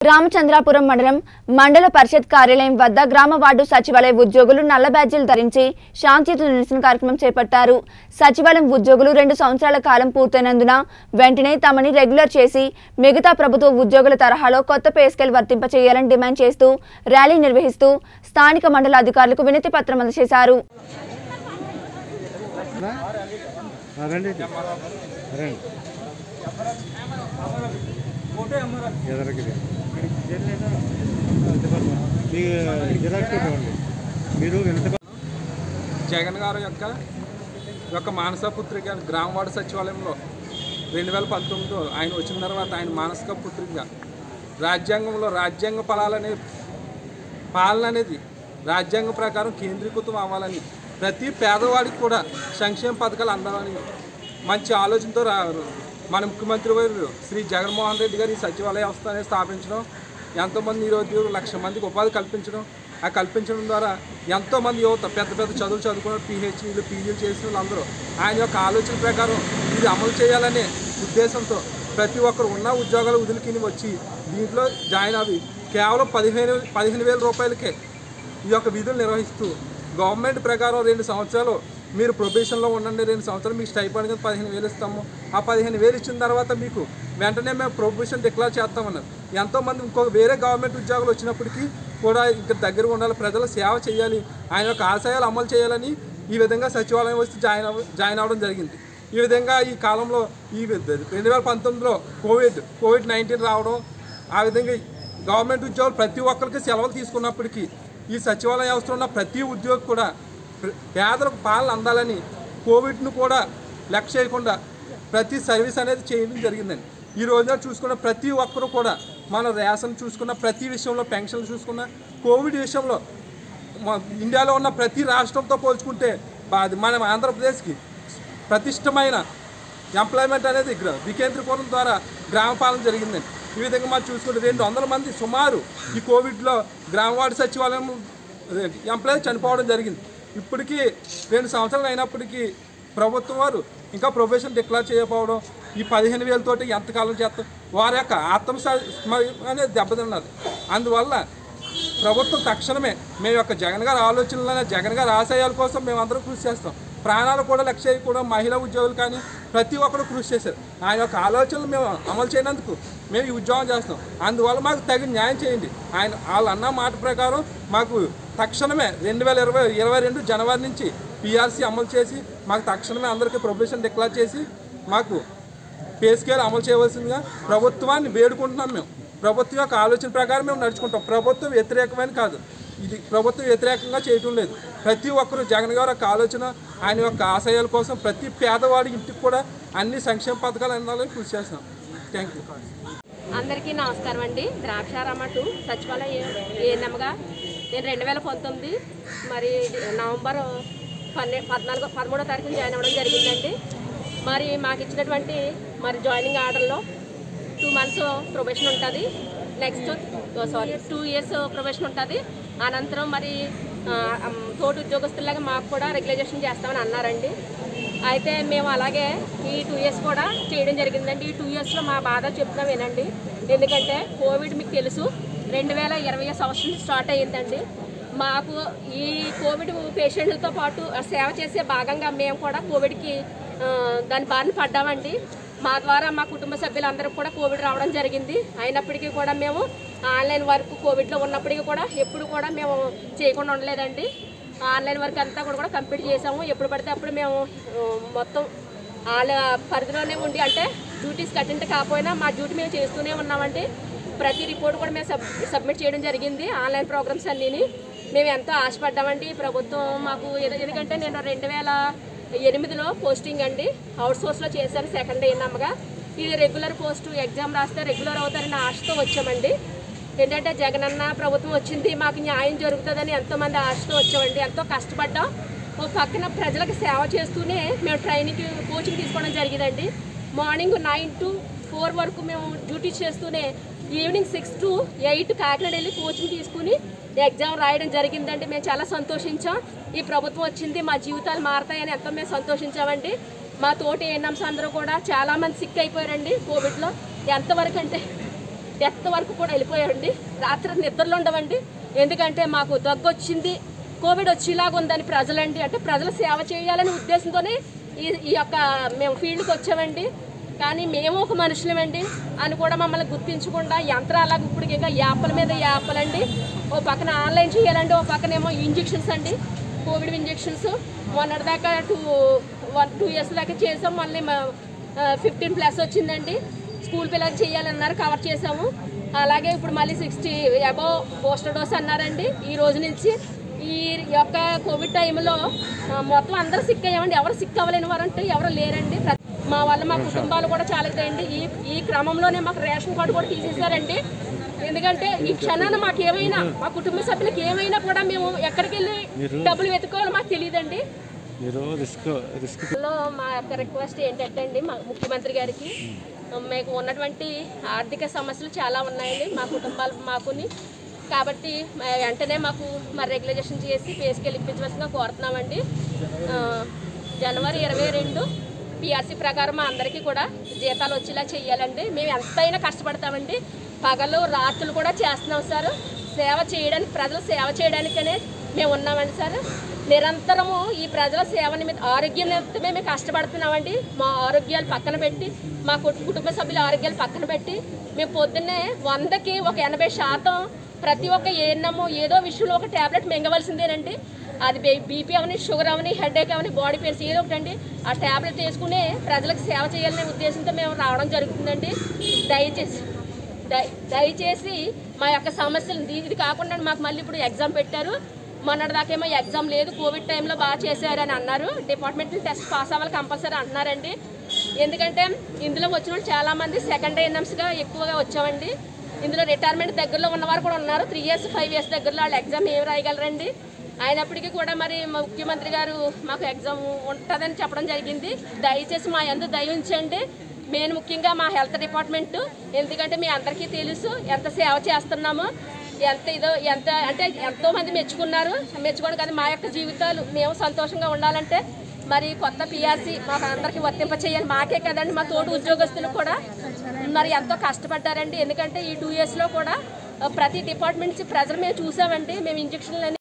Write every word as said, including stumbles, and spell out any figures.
రామచంద్రాపురం మండలం మండల పరిషత్ కార్యాలయం వద్ద గ్రామ వార్డు సచివాలయ ఉద్యోగులు నల్ల బ్యాడ్జీలు ధరించి శాంతియుత నిరసన కార్యక్రమం చేపట్టారు. సచివాలయం ఉద్యోగులు రెండు సంవత్సరాల కాలం పూర్తయినందున వెంటనే తమని రెగ్యులర్ చేసి మిగతా ప్రభుత్వ ఉద్యోగుల తరహాలో కొత్త పే స్కేల్ వర్తింపచేయాలని డిమాండ్ చేస్తూ ర్యాలీ నిర్వహిస్తూ స్థానిక మండల అధికారులకు వినతి పత్రం అందజేశారు. జగన్ గారి యొక్క యొక్క మానస పుత్రిక గ్రామ వార్డు సచివాలయంలో రెండు వేల పంతొమ్మిదిలో ఆయన వచ్చిన తర్వాత ఆయన మానసిక పుత్రిక రాజ్యాంగంలో రాజ్యాంగ ఫలాలనే పాలన అనేది రాజ్యాంగ ప్రకారం కేంద్రీకృతం అవ్వాలని, ప్రతి పేదవాడికి కూడా సంక్షేమ పథకాలు అందాలని మంచి ఆలోచనతో మన ముఖ్యమంత్రి వారు శ్రీ జగన్మోహన్ రెడ్డి గారు ఈ సచివాలయ వ్యవస్థ అనేది స్థాపించడం, ఎంతోమంది నిరుద్యోగులు లక్ష మందికి ఉపాధి కల్పించడం, ఆ కల్పించడం ద్వారా ఎంతోమంది యువత పెద్ద పెద్ద చదువులు చదువుకున్న పిహెచ్డీలు పీజీలు చేసిన వాళ్ళందరూ ఆయన యొక్క ఆలోచన ప్రకారం ఇది అమలు చేయాలనే ఉద్దేశంతో ప్రతి ఒక్కరు ఉన్న ఉద్యోగాలు వదిలికిని వచ్చి దీంట్లో జాయిన్ అవి కేవలం పదిహేను పదిహేను వేల రూపాయలకే ఈ యొక్క విధులు నిర్వహిస్తూ గవర్నమెంట్ ప్రకారం రెండు సంవత్సరాలు మీరు ప్రొబేషన్లో ఉండండి, రెండు సంవత్సరాలు మీకు స్టైఫండ్ కింద పదిహేను వేలు ఇస్తాము, ఆ పదిహేను వేలు ఇచ్చిన తర్వాత మీకు వెంటనే మేము ప్రొబేషన్ డిక్లేర్ చేస్తామన్నారు. ఎంతోమంది ఇంకొక వేరే గవర్నమెంట్ ఉద్యోగాలు వచ్చినప్పటికీ కూడా ఇక్కడ దగ్గరగా ఉండాలి, ప్రజల సేవ చేయాలి, ఆయన యొక్క ఆశయాలు అమలు చేయాలని ఈ విధంగా సచివాలయం వచ్చి జాయిన్ అవ జాయిన్ అవ్వడం జరిగింది. ఈ విధంగా ఈ కాలంలో ఈ రెండు వేల పంతొమ్మిదిలో కోవిడ్ కోవిడ్ నైన్టీన్ రావడం, ఆ విధంగా గవర్నమెంట్ ఉద్యోగులు ప్రతి ఒక్కరికి సెలవులు తీసుకున్నప్పటికీ ఈ సచివాలయ వ్యవస్థలో ఉన్న ప్రతి ఉద్యోగి కూడా పేదలకు పాలన అందాలని కోవిడ్ను కూడా లెక్క చేయకుండా ప్రతి సర్వీస్ అనేది చేయడం జరిగిందండి. ఈ రోజున చూసుకున్న ప్రతి ఒక్కరు కూడా మన రేషన్ చూసుకున్న ప్రతి విషయంలో, పెన్షన్లు చూసుకున్న కోవిడ్ విషయంలో ఇండియాలో ఉన్న ప్రతి రాష్ట్రంతో పోల్చుకుంటే మన ఆంధ్రప్రదేశ్కి ప్రతిష్టమైన ఎంప్లాయ్మెంట్ అనేది వికేంద్రీకరణ ద్వారా గ్రామ పాలన జరిగిందండి. ఈ విధంగా మనం చూసుకుంటే రెండు వందల మంది సుమారు ఈ కోవిడ్లో గ్రామ వార్డు సచివాలయం ఎంప్లాయీ చనిపోవడం జరిగింది. ఇప్పటికీ రెండు సంవత్సరాలు అయినప్పటికీ ప్రభుత్వం వారు ఇంకా ప్రొఫెషన్ డిక్లేర్ చేయకపోవడం, ఈ పదిహేను వేలతోటి ఎంతకాలం చేస్తాం, వారి యొక్క ఆత్మస్థైర్యం అనేది దెబ్బతిన్నది. అందువల్ల ప్రభుత్వం తక్షణమే మేము యొక్క జగన్ గారి ఆలోచనలనే జగన్ గారి ఆశయాల కోసం మేమందరం కృషి చేస్తాం. ప్రాణాలు కూడా లక్ష్య కూడా మహిళా ఉద్యోగులు కానీ ప్రతి ఒక్కరు కృషి చేశారు. ఆయన యొక్క ఆలోచనలు మేము అమలు చేయనందుకు మేము ఈ ఉద్యోగం చేస్తాం. అందువల్ల మాకు తగిన న్యాయం చేయండి. ఆయన వాళ్ళు అన్న మాట ప్రకారం మాకు తక్షణమే రెండు వేల ఇరవై ఇరవై రెండు జనవరి నుంచి పిఆర్సీ అమలు చేసి మాకు తక్షణమే అందరికీ ప్రొబేషన్ డిక్లేర్ చేసి మాకు పే స్కేల్ అమలు చేయవలసిందిగా ప్రభుత్వాన్ని వేడుకుంటున్నాం. మేము ప్రభుత్వం యొక్క ఆలోచన ప్రకారం మేము నడుచుకుంటాం. ప్రభుత్వం వ్యతిరేకమైన కాదు, ఇది ప్రభుత్వం వ్యతిరేకంగా చేయటం లేదు. ప్రతి ఒక్కరు జగన్ గారి యొక్క ఆలోచన, ఆయన యొక్క ఆశయాల కోసం ప్రతి పేదవాడి ఇంటికి కూడా అన్ని సంక్షేమ పథకాలు అందాలని కృషి చేస్తున్నాం. Thank you. అందరికీ నమస్కారం అండి. ద్రాక్షారామ టూ సచివాలయ ఏఎన్ఎంగా నేను రెండు వేల పంతొమ్మిది మరి నవంబర్ పన్నె పద్నాలుగో పదమూడో తారీఖున జాయిన్ అవ్వడం జరిగిందండి. మరి మాకు ఇచ్చినటువంటి మరి జాయినింగ్ ఆర్డర్లో టూ మంత్స్ ప్రొబేషన్ ఉంటుంది, next sorry two years probation ఉంటుంది. అనంతరం మరి తోటి ఉద్యోగస్తులాగా మాకు కూడా రెగ్యులైజేషన్ చేస్తామని అన్నారండి. అయితే మేము అలాగే ఈ టూ ఇయర్స్ కూడా చేయడం జరిగిందండి. ఈ టూ ఇయర్స్లో మా బాధ చెప్తున్నాం వినండి. ఎందుకంటే కోవిడ్ మీకు తెలుసు రెండు వేల ఇరవై సంవత్సరం స్టార్ట్ అయ్యిందండి. మాకు ఈ కోవిడ్ పేషెంట్లతో పాటు సేవ చేసే భాగంగా మేము కూడా కోవిడ్కి దాని బారిన పడ్డామండి. మా ద్వారా మా కుటుంబ సభ్యులందరూ కూడా కోవిడ్ రావడం జరిగింది. అయినప్పటికీ కూడా మేము ఆన్లైన్ వర్క్ కోవిడ్లో ఉన్నప్పటికీ కూడా ఎప్పుడు కూడా మేము చేయకుండా ఉండలేదండి. ఆన్లైన్ వర్క్ అంతా కూడా కూడా కంప్లీట్ చేసాము. ఎప్పుడు పడితే అప్పుడు మేము మొత్తం వాళ్ళ పరిధిలోనే ఉండి, అంటే డ్యూటీస్ అటెండ్ కాకపోయినా మా డ్యూటీ మేము చేస్తూనే ఉన్నామండి. ప్రతి రిపోర్ట్ కూడా మేము సబ్ సబ్మిట్ చేయడం జరిగింది. ఆన్లైన్ ప్రోగ్రామ్స్ అన్నీని మేము ఎంతో ఆశపడ్డామండి. ప్రభుత్వం మాకు ఎందుకంటే నేను రెండు వేల ఎనిమిదిలో పోస్టింగ్ అండి అవుట్ సోర్స్లో చేశాను సెకండ్ ఏఎన్ఎంగా. ఇది రెగ్యులర్ పోస్టు, ఎగ్జామ్ రాస్తే రెగ్యులర్ అవుతారని ఆశతో వచ్చామండి. ఏంటంటే జగనన్న ప్రభుత్వం వచ్చింది, మాకు న్యాయం జరుగుతుందని ఎంతోమంది ఆశతో వచ్చామండి. ఎంతో కష్టపడ్డాం. ఓ పక్కన ప్రజలకు సేవ చేస్తూనే మేము ట్రైనింగ్ కోచింగ్ తీసుకోవడం జరిగిందండి. మార్నింగ్ నైన్ టు ఫోర్ వరకు మేము డ్యూటీ చేస్తూనే evening six to eight Kakinada వెళ్ళి కోచింగ్ తీసుకుని ఎగ్జామ్ రాయడం జరిగిందండి. మేము చాలా సంతోషించాం. ఈ ప్రభుత్వం వచ్చింది, మా జీవితాలు మారతాయని ఎంతో మేము సంతోషించామండి. మా తోటి ఏఎన్ఎంస్ అందరూ కూడా చాలామంది సిక్ అయిపోయారండి కోవిడ్లో. ఎంతవరకు అంటే డెత్ వరకు కూడా వెళ్ళిపోయామండి. రాత్రి నిద్రలో ఉండవండి. ఎందుకంటే మాకు దగ్గు వచ్చింది, కోవిడ్ వచ్చేలాగా ఉందని ప్రజలండి, అంటే ప్రజల సేవ చేయాలనే ఉద్దేశంతోనే ఈ ఈ యొక్క మేము ఫీల్డ్కి వచ్చామండి. కానీ మేము ఒక మనుషులమండి అని కూడా మమ్మల్ని గుర్తించకుండా యంత్రాలకు ఇప్పుడు ఇంకా యాప్ల మీద యాప్లండి. ఓ పక్కన ఆన్లైన్ చేయాలండి, ఓ పక్కనేమో ఇంజెక్షన్స్ అండి, కోవిడ్ ఇంజెక్షన్స్. మొన్నటిదాకా టూ వన్ టూ ఇయర్స్ దాకా చేసాం. మళ్ళీ ఫిఫ్టీన్ ప్లస్ వచ్చిందండి. స్కూల్ పిల్లలకి చేయాలన్నారు, కవర్ చేసాము. అలాగే ఇప్పుడు మళ్ళీ సిక్స్టీ అబోవ్ బూస్టర్ డోస్ అన్నారండి. ఈ రోజు నుంచి ఈ యొక్క కోవిడ్ టైంలో మొత్తం అందరూ సిక్ అయ్యామండి. ఎవరు సిక్ అవ్వలేని వారంటే ఎవరు లేరండి. మా వల్ల మా కుటుంబాలు కూడా చాలా ఇదండి. ఈ ఈ క్రమంలోనే మాకు రేషన్ కార్డు కూడా తీసేశారండి. ఎందుకంటే ఈ క్షణాన మాకు ఏమైనా మా కుటుంబ సభ్యులకి ఏమైనా కూడా మేము ఎక్కడికి వెళ్ళి డబ్బులు వెతుకోవాలో మాకు తెలియదండి. మా యొక్క రిక్వెస్ట్ ఏంటంటే అండి, మా ముఖ్యమంత్రి గారికి మీకు ఉన్నటువంటి ఆర్థిక సమస్యలు చాలా ఉన్నాయండి మా కుటుంబాలు మాకుని. కాబట్టి వెంటనే మాకు మరి రెగ్యులైజేషన్ చేసి పేస్కేల్ ఇప్పించవలసిందిగా కోరుతున్నామండి. జనవరి ఇరవై రెండు పిఆర్సీ ప్రకారం మా అందరికీ కూడా జీతాలు వచ్చేలా చేయాలండి. మేము ఎంతైనా కష్టపడతామండి, పగలు రాత్రులు కూడా చేస్తున్నాం సార్. సేవ చేయడానికి, ప్రజల సేవ చేయడానికనే మేము ఉన్నామండి సార్. నిరంతరము ఈ ప్రజల సేవ నిమిత్తం ఆరోగ్యం నిమిత్తమే మేము కష్టపడుతున్నామండి. మా ఆరోగ్యాలు పక్కన పెట్టి, మా కుటుంబ సభ్యుల ఆరోగ్యాలు పక్కన పెట్టి మేము పొద్దున్నే వందకి ఒక ఎనభై శాతం ప్రతి ఒక్క ఏన్నమో ఏదో విషయంలో ఒక ట్యాబ్లెట్ మింగవలసిందేనండి. అది బీపీ అవని, షుగర్ అవని, హెడేక్ అవని, బాడీ పెయిన్స్ ఏదో ఒకటండి. ఆ ట్యాబ్లెట్ వేసుకునే ప్రజలకు సేవ చేయాలనే ఉద్దేశంతో మేము రావడం జరుగుతుందండి. దయచేసి దయ దయచేసి మా యొక్క సమస్యలు ఇది కాకుండా మాకు మళ్ళీ ఇప్పుడు ఎగ్జామ్ పెట్టారు. మొన్నటిదాకేమో ఎగ్జామ్ లేదు, కోవిడ్ టైంలో బాగా చేశారని అన్నారు. డిపార్ట్మెంట్ టెస్ట్ పాస్ అవ్వాలి కంపల్సరీ అంటున్నారండి. ఎందుకంటే ఇందులో వచ్చిన వాళ్ళు చాలామంది సెకండ్ ఎన్ఎంస్గా ఎక్కువగా వచ్చామండి. ఇందులో రిటైర్మెంట్ దగ్గరలో ఉన్నవారు కూడా ఉన్నారు. త్రీ ఇయర్స్ ఫైవ్ ఇయర్స్ దగ్గరలో వాళ్ళు ఎగ్జామ్ ఏమి రాయగలరండి. అయినప్పటికీ కూడా మరి ముఖ్యమంత్రి గారు మాకు ఎగ్జామ్ ఉంటుందని చెప్పడం జరిగింది. దయచేసి మా యందు దయ ఉంచండి. మెయిన్ ముఖ్యంగా మా హెల్త్ డిపార్ట్మెంటు, ఎందుకంటే మీ అందరికీ తెలుసు ఎంత సేవ చేస్తున్నామో, ఎంత ఇదో ఎంత అంటే ఎంతోమంది మెచ్చుకున్నారు. మెచ్చుకోండి కదా, మా యొక్క జీవితాలు మేము సంతోషంగా ఉండాలంటే మరి కొత్త పిఆర్సీ మాకు అందరికీ వర్తింప చేయాలి. మాకే కదండి, మా తోటి ఉద్యోగస్తులు కూడా మరి ఎంతో కష్టపడ్డారండి. ఎందుకంటే ఈ టూ ఇయర్స్లో కూడా ప్రతి డిపార్ట్మెంట్ నుంచి ప్రజలు మేము చూసామండి. మేము ఇంజక్షన్లు